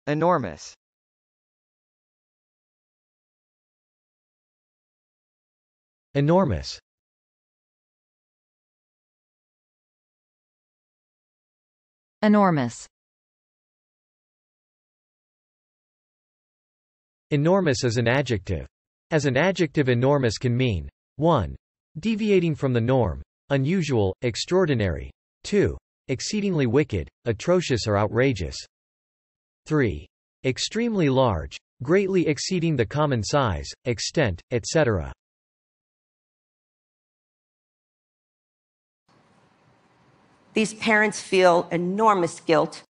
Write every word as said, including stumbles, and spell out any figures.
Enormous. Enormous. Enormous. Enormous is an adjective. As an adjective, enormous can mean one. Deviating from the norm, unusual, extraordinary. two. Exceedingly wicked, atrocious or outrageous. three. Extremely large, greatly exceeding the common size, extent, et cetera. These parents feel enormous guilt